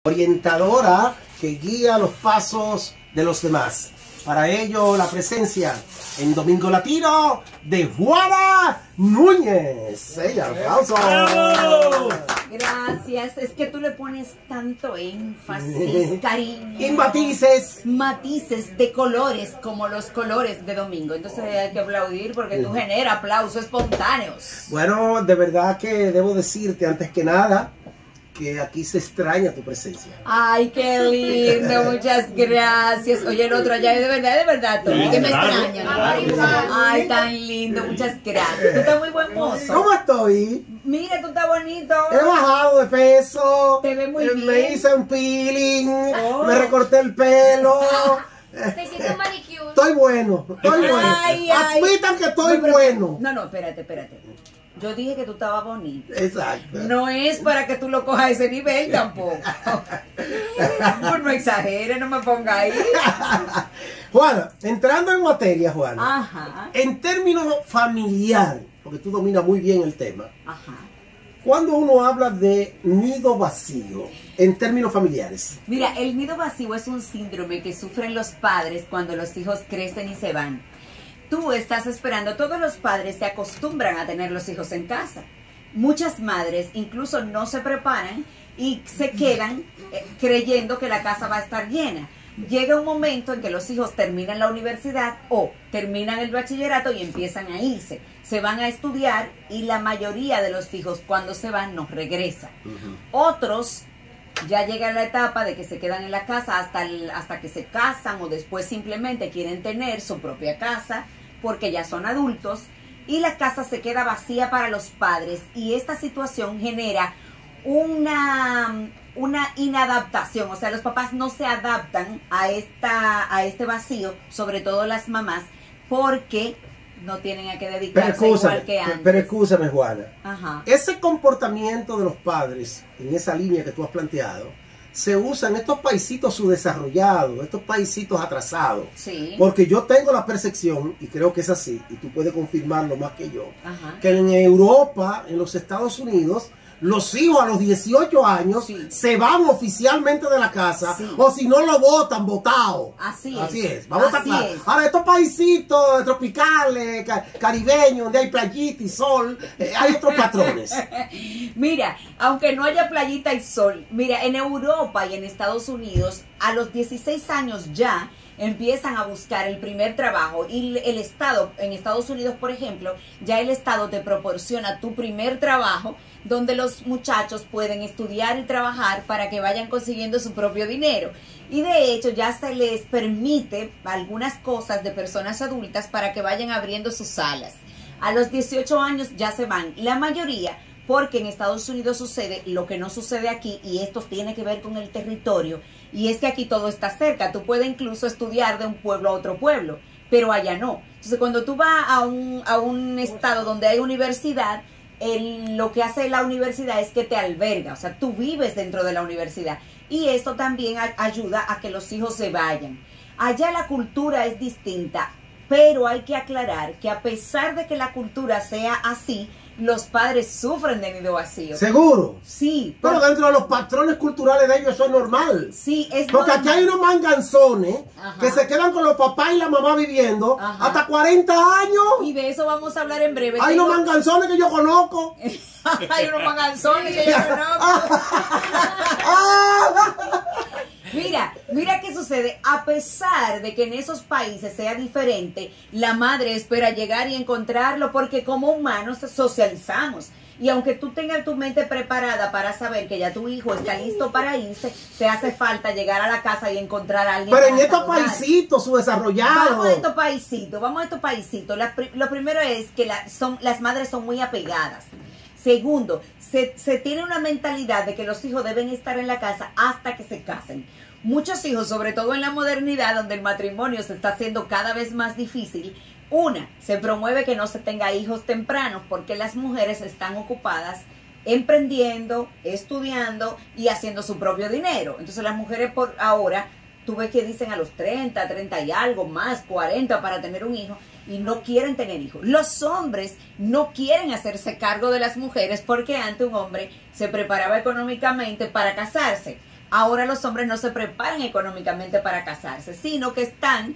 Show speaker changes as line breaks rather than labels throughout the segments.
Orientadora que guía los pasos de los demás. Para ello, la presencia en Domingo Latino de Juana Núñez. ¡Ella, aplauso!
Gracias, es que tú le pones tanto énfasis, cariño.
Y matices.
Matices de colores, como los colores de Domingo. Entonces hay que aplaudir porque tú generas aplausos espontáneos.
Bueno, de verdad que debo decirte, antes que nada, que aquí se extraña tu presencia.
Ay, qué lindo, muchas gracias. Oye, el otro allá, de verdad, Tony, que me extraña. Ay, tan lindo, muchas gracias. Tú estás muy buen mozo.
¿Cómo estoy?
Mira, tú estás bonito.
He bajado de peso.
Te ves muy bien.
Me hice un peeling, me recorté el pelo.
Te hiciste un manicure.
Estoy bueno, estoy bueno. Admitan que estoy bueno.
No, espérate. Yo dije que tú estabas bonito.
Exacto.
No es para que tú lo cojas a ese nivel tampoco. Pues no exagere, no me ponga ahí.
Juana, entrando en materia, Juana.
Ajá.
En términos familiares, porque tú dominas muy bien el tema.
Ajá.
Cuando uno habla de nido vacío, en términos familiares.
Mira, el nido vacío es un síndrome que sufren los padres cuando los hijos crecen y se van. Tú estás esperando, todos los padres se acostumbran a tener los hijos en casa. Muchas madres incluso no se preparan y se quedan creyendo que la casa va a estar llena. Llega un momento en que los hijos terminan la universidad o terminan el bachillerato y empiezan a irse. Se van a estudiar y la mayoría de los hijos cuando se van no regresan. Otros ya llegan a la etapa de que se quedan en la casa hasta que se casan o después simplemente quieren tener su propia casa porque ya son adultos y la casa se queda vacía para los padres y esta situación genera una inadaptación, o sea, los papás no se adaptan a este vacío, sobre todo las mamás, porque no tienen a qué dedicarse igual que antes.
Pero escúchame, Juana.
Ajá.
Ese comportamiento de los padres, en esa línea que tú has planteado, se usa en estos paisitos subdesarrollados, estos paisitos atrasados.
Sí.
Porque yo tengo la percepción, y creo que es así, y tú puedes confirmarlo más que yo,
Ajá.
que en Europa, en los Estados Unidos, los hijos a los 18 años se van oficialmente de la casa, o si no lo botan, botado.
Así
es. Vamos a estar claros. Ahora, estos paisitos tropicales, caribeños, donde hay playita y sol, hay otros patrones.
Mira, aunque no haya playita y sol, mira, en Europa y en Estados Unidos, a los 16 años ya empiezan a buscar el primer trabajo y el Estado, en Estados Unidos por ejemplo, ya el Estado te proporciona tu primer trabajo donde los muchachos pueden estudiar y trabajar para que vayan consiguiendo su propio dinero. Y de hecho ya se les permite algunas cosas de personas adultas para que vayan abriendo sus salas. A los 18 años ya se van, la mayoría, porque en Estados Unidos sucede lo que no sucede aquí y esto tiene que ver con el territorio y es que aquí todo está cerca, tú puedes incluso estudiar de un pueblo a otro pueblo, pero allá no. Entonces cuando tú vas a un estado donde hay universidad, lo que hace la universidad es que te alberga, o sea, tú vives dentro de la universidad y esto también ayuda a que los hijos se vayan. Allá la cultura es distinta, pero hay que aclarar que a pesar de que la cultura sea así, los padres sufren de nido vacío.
¿Seguro?
Sí.
Pero dentro de los patrones culturales de ellos eso es normal.
Sí, es
porque
normal.
Aquí hay unos manganzones que se quedan con los papás y la mamá viviendo hasta 40 años.
Y de eso vamos a hablar en breve.
Hay unos manganzones que yo conozco.
Hay unos manganzones que yo conozco. Mira qué sucede. A pesar de que en esos países sea diferente, la madre espera llegar y encontrarlo porque como humanos socializamos. Y aunque tú tengas tu mente preparada para saber que ya tu hijo está listo para irse, te hace falta llegar a la casa y encontrar a alguien.
Pero en estos paisitos subdesarrollados.
Vamos a estos paisitos. Lo primero es que las madres son muy apegadas. Segundo, se tiene una mentalidad de que los hijos deben estar en la casa hasta que se casen. Muchos hijos, sobre todo en la modernidad, donde el matrimonio se está haciendo cada vez más difícil, se promueve que no se tenga hijos tempranos porque las mujeres están ocupadas emprendiendo, estudiando y haciendo su propio dinero. Entonces las mujeres por ahora, tú ves que dicen a los 30, 30 y algo más, 40 para tener un hijo y no quieren tener hijos. Los hombres no quieren hacerse cargo de las mujeres porque antes un hombre se preparaba económicamente para casarse. ahora los hombres no se preparan económicamente para casarse, sino que están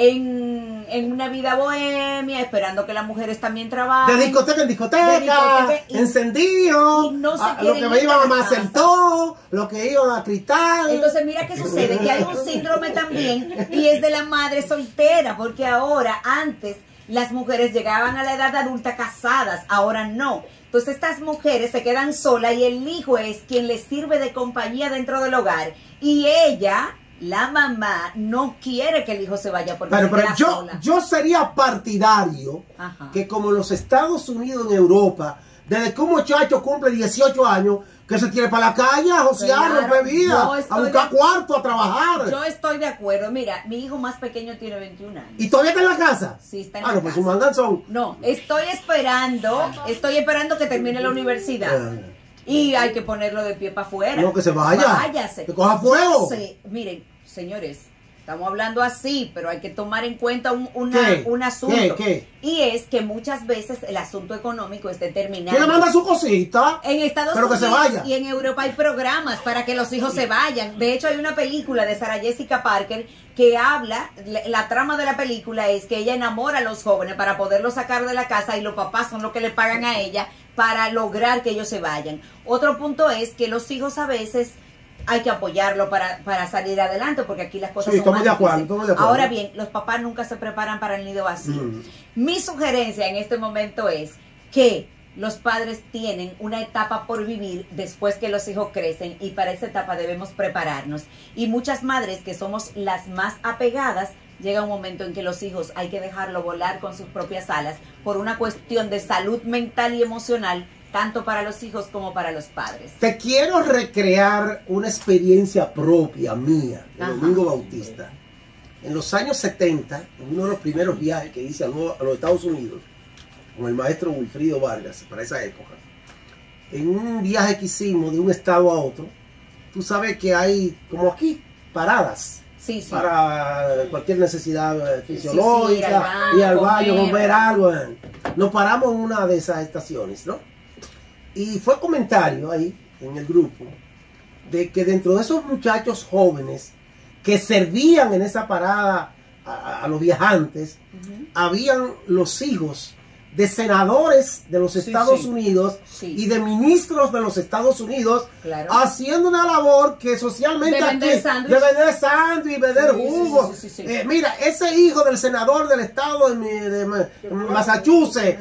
en una vida bohemia, esperando que las mujeres también trabajen.
De discoteca en discoteca, encendido,
y no se
lo que me iban a hacer todo, lo que iban a cristal.
Entonces mira qué sucede, que hay un síndrome también, y es de la madre soltera, porque ahora, antes, las mujeres llegaban a la edad adulta casadas, ahora no. Entonces estas mujeres se quedan solas y el hijo es quien les sirve de compañía dentro del hogar. Y ella, la mamá, no quiere que el hijo se vaya porque se queda sola.
Yo sería partidario que como en los Estados Unidos, en Europa, desde que un muchacho cumple 18 años, que se tire para la calle a josear, romper vida, a buscar cuarto, a trabajar.
Yo estoy de acuerdo. Mira, mi hijo más pequeño tiene 21 años.
¿Y todavía está en la casa?
Sí, está en la casa.
Pues un manganzón.
No, estoy esperando que termine la universidad. Y hay que ponerlo de pie para afuera.
No, que se vaya.
Váyase.
Que coja fuego.
Miren, señores, estamos hablando así, pero hay que tomar en cuenta un asunto.
¿Qué?
Y es que muchas veces el asunto económico es determinante.
¿Quién le manda su cosita?
En Estados
Unidos
que se vaya. Y en Europa hay programas para que los hijos se vayan. De hecho, hay una película de Sarah Jessica Parker que habla, la trama de la película es que ella enamora a los jóvenes para poderlos sacar de la casa y los papás son los que le pagan a ella para lograr que ellos se vayan. Otro punto es que los hijos a veces hay que apoyarlo para salir adelante, porque aquí las cosas son más difíciles. Ahora bien, los papás nunca se preparan para el nido vacío. Mi sugerencia en este momento es que los padres tienen una etapa por vivir después que los hijos crecen y para esa etapa debemos prepararnos. Y muchas madres que somos las más apegadas, llega un momento en que los hijos hay que dejarlo volar con sus propias alas por una cuestión de salud mental y emocional, tanto para los hijos como para los padres.
Te quiero recrear una experiencia propia mía, de Domingo Bautista. En los años 70, en uno de los primeros viajes que hice a los Estados Unidos, con el maestro Wilfrido Vargas, para esa época, en un viaje que hicimos de un estado a otro, tú sabes que hay, como aquí, paradas.
Sí.
Para cualquier necesidad fisiológica, ir al baño, comer algo. Nos paramos en una de esas estaciones, ¿no? Y fue comentario ahí, en el grupo, de que dentro de esos muchachos jóvenes que servían en esa parada a los viajantes, habían los hijos de senadores de los Estados Unidos y de ministros de los Estados Unidos, haciendo una labor que socialmente
de vender
sándwich, vender jugo. Mira, ese hijo del senador del estado de Massachusetts,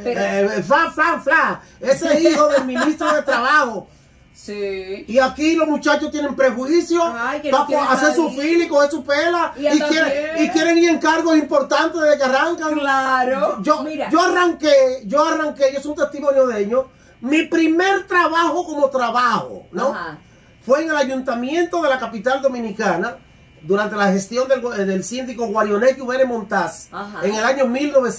ese hijo del ministro de Trabajo.
Sí.
Y aquí los muchachos tienen prejuicios para hacer su fila y coger su pela y quieren ir en cargos importantes desde que arrancan.
Claro.
Yo arranqué, yo soy un testimonio de ello. Mi primer trabajo como trabajo, ¿no? Fue en el ayuntamiento de la capital dominicana durante la gestión del síndico Guarionetti Ubere Montaz en el año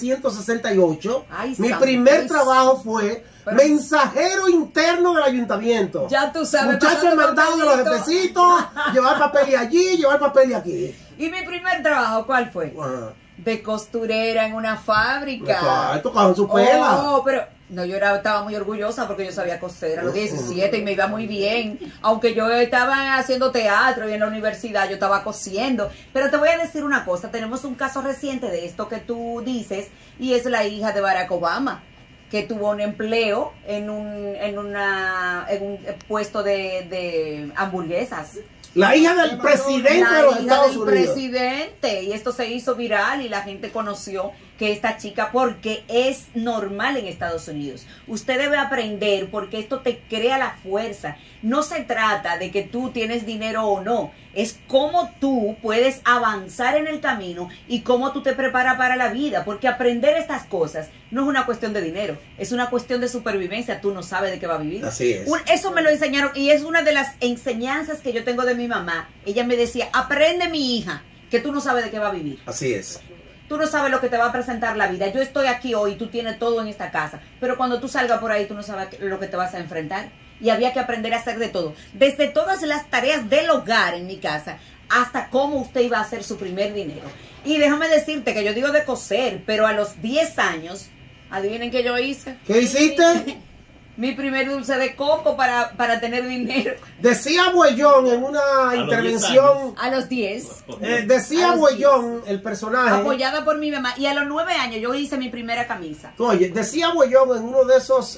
1968. Mi primer trabajo fue mensajero interno del ayuntamiento.
Ya tú sabes.
Muchachos mandados de los jefecitos, llevar papel allí, llevar papel aquí.
¿Y mi primer trabajo cuál fue? De costurera en una fábrica.
Tocaban su pela.
Pero no, yo estaba muy orgullosa porque yo sabía coser a los 17 y me iba muy bien. Aunque yo estaba haciendo teatro y en la universidad yo estaba cosiendo. Pero te voy a decir una cosa, tenemos un caso reciente de esto que tú dices y es la hija de Barack Obama, que tuvo un empleo en un puesto de hamburguesas.
La hija del presidente de los Estados Unidos.
Presidente. Y esto se hizo viral y la gente conoció que esta chica, porque es normal en Estados Unidos. Usted debe aprender porque esto te crea la fuerza. No se trata de que tú tienes dinero o no. Es cómo tú puedes avanzar en el camino y cómo tú te preparas para la vida. Porque aprender estas cosas no es una cuestión de dinero. Es una cuestión de supervivencia. Tú no sabes de qué va a vivir.
Así es.
Eso me lo enseñaron y es una de las enseñanzas que yo tengo de mi mamá. Ella me decía, aprende mi hija, que tú no sabes de qué va a vivir.
Así es.
Tú no sabes lo que te va a presentar la vida. Yo estoy aquí hoy, tú tienes todo en esta casa. Pero cuando tú salgas por ahí, tú no sabes lo que te vas a enfrentar. Y había que aprender a hacer de todo. Desde todas las tareas del hogar en mi casa, hasta cómo usted iba a hacer su primer dinero. Y déjame decirte que yo digo de coser, pero a los 10 años, adivinen qué yo hice.
¿Qué hiciste?
Mi primer dulce de coco para tener dinero.
Decía Buellón en una intervención.
A los 10.
Decía Buellón, el personaje.
Apoyada por mi mamá. Y a los 9 años yo hice mi primera camisa.
Oye, decía Buellón en uno de esos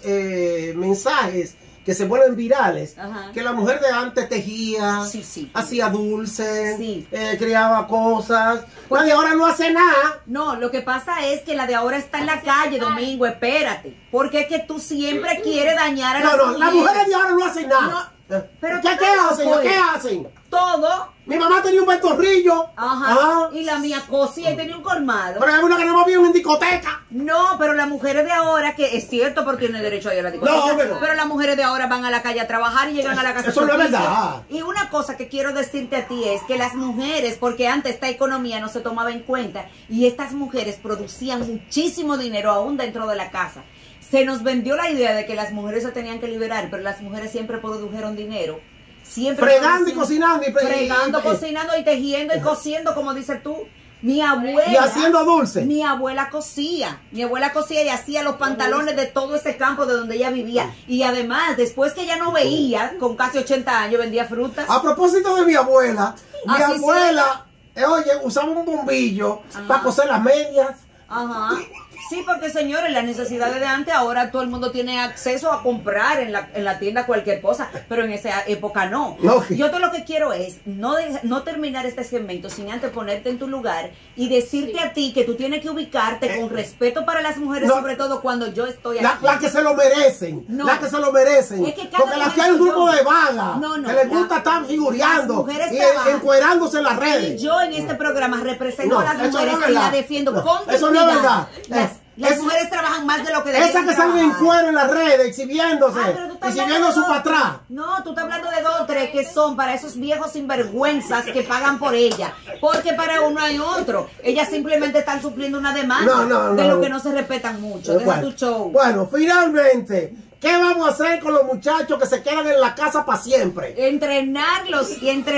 mensajes que se vuelven virales,
Ajá.
que la mujer de antes tejía,
Sí.
hacía dulces,
Sí.
criaba cosas. La de ahora no hace nada.
No, lo que pasa es que la de ahora está en la calle, Domingo, espérate. Porque es que tú siempre quieres dañar a las mujeres.
Las mujeres de ahora no hacen nada.
Pero
¿Qué hacen?
pues,
¿Qué hacen?
Todo.
Mi mamá tenía un ventorrillo.
Ajá. Y la mía cosía y tenía un colmado.
Pero hay una que no me vio en discoteca.
No, pero las mujeres de ahora, que es cierto porque tienen derecho a ir a la discoteca,
No, pero
las mujeres de ahora van a la calle a trabajar y llegan a la casa.
Eso no es verdad.
Y una cosa que quiero decirte a ti es que las mujeres, porque antes esta economía no se tomaba en cuenta y estas mujeres producían muchísimo dinero aún dentro de la casa. Se nos vendió la idea de que las mujeres se tenían que liberar, pero las mujeres siempre produjeron dinero. Siempre
fregando y cocinando.
Fregando, cocinando y tejiendo y cosiendo, como dices tú. Mi abuela.
Y haciendo dulces.
Mi abuela cosía. Mi abuela cosía y hacía los pantalones de todo ese campo de donde ella vivía. Y además, después que ella no veía, con casi 80 años, vendía frutas.
A propósito de mi abuela, mi
Así
abuela, oye, usaba un bombillo para coser las medias.
Ajá. Sí, porque señores, las necesidades de antes, ahora todo el mundo tiene acceso a comprar en la tienda cualquier cosa, pero en esa época no. Yo todo lo que quiero es no terminar este segmento sin antes ponerte en tu lugar y decirte a ti que tú tienes que ubicarte con respeto para las mujeres, sobre todo cuando yo estoy aquí.
Las que se lo merecen, las que se lo merecen.
Es que
porque las que hay un grupo de vagas que les gusta estar figureando y encuerándose en las redes.
Y yo en este programa represento a las mujeres y la defiendo con
eso no es verdad.
Las mujeres trabajan más de lo que deben.
Esas que salen en cuero en las redes, exhibiéndose, exhibiendo su para atrás.
No, tú estás hablando de 2 o 3 que son para esos viejos sinvergüenzas que pagan por ella. Porque para uno hay otro. Ellas simplemente están supliendo una demanda de lo que no se respetan mucho. Deja tu show.
Bueno, finalmente, ¿qué vamos a hacer con los muchachos que se quedan en la casa para siempre?
Entrenarlos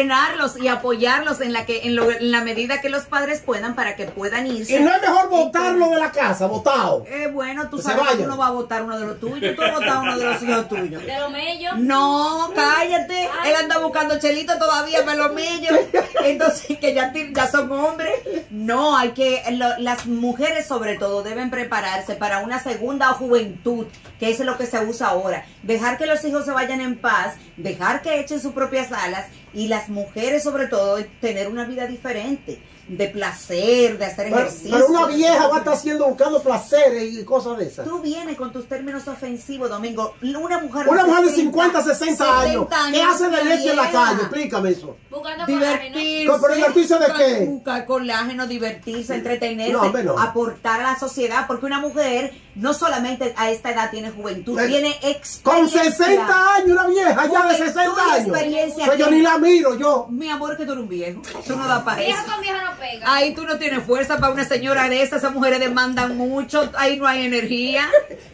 y apoyarlos en la medida que los padres puedan para que puedan irse.
Y no es mejor botarlo de la casa, botado.
Bueno, tú sabes que tú no vas a votar uno de los tuyos, tú vas a votar uno de los hijos tuyos.
¿De los mellos?
No, cállate. Él anda buscando chelito todavía para los mellos. Entonces, que ya son hombres. No, las mujeres sobre todo deben prepararse para una segunda juventud, que es lo que se usa ahora. Dejar que los hijos se vayan en paz, dejar que echen sus propias alas y las mujeres sobre todo tener una vida diferente, de placer, de hacer ejercicio.
Pero una vieja va a estar buscando placeres y cosas de esas.
Tú vienes con tus términos ofensivos, Domingo. Una mujer
de 50, 60 años. ¿Qué hace de necio en la calle? Explícame eso.
Buscando
divertirse.
¿Pero divertirse de qué?
Buscar colágeno, divertirse, entretenerse, aportar a la sociedad. Porque una mujer no solamente a esta edad tiene juventud, tiene experiencia.
Con 60 años, una vieja ya de 60 años. Pues yo ni la miro, yo.
Mi amor, que tú eres un viejo. Tú no das para eso.
Vieja con vieja no pega.
Ahí tú no tienes fuerza para una señora de esas mujeres demandan mucho, ahí no hay energía.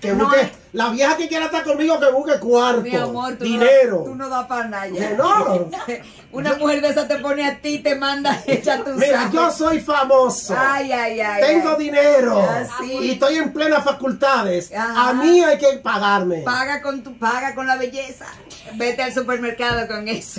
La vieja que quiera estar conmigo que busque cuarto,
mi amor,
dinero.
Tú no das para nada ya.
No.
Una mujer de esa te pone a ti, te manda hecha tu
Mira, yo soy famoso.
Ay.
Tengo dinero.
Sí.
Y estoy en plenas facultades. Ajá. A mí hay que pagarme.
Paga con la belleza. Vete al supermercado con eso.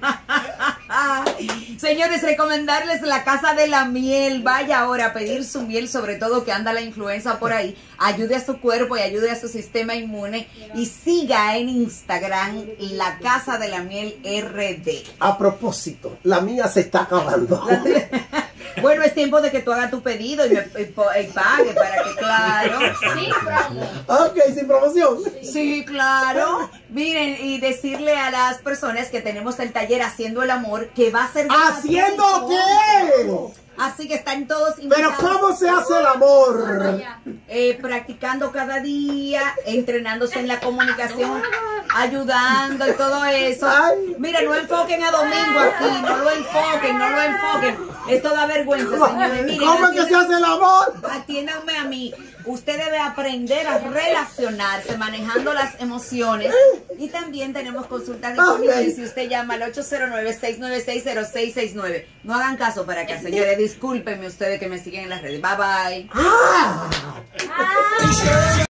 Señores, recomendarles la Casa de la Miel. Vaya ahora a pedir su miel, sobre todo que anda la influenza por ahí. Ayude a su cuerpo y ayude a su sistema inmune. Y siga en Instagram la Casa de la Miel RD.
A propósito, la mía se está acabando.
Bueno, es tiempo de que tú hagas tu pedido y pague para que, claro.
Sí, promo.
Ok, sin promoción.
Sí, claro. Miren, y decirle a las personas que tenemos el taller Haciendo el Amor, que va a ser...
¿Haciendo qué?
Así que están todos invitados.
Pero ¿cómo se hace el amor?
Practicando cada día, entrenándose en la comunicación, ayudando y todo eso.
Ay.
Mira, no enfoquen a Domingo aquí, no lo enfoquen. Esto da vergüenza, señores. Miren,
¿cómo es que se hace el amor?
Atiéndanme a mí. Usted debe aprender a relacionarse manejando las emociones y también tenemos consultas disponibles si usted llama al 809-696-0669. No hagan caso para acá, señores. Discúlpenme ustedes que me siguen en las redes. Bye bye.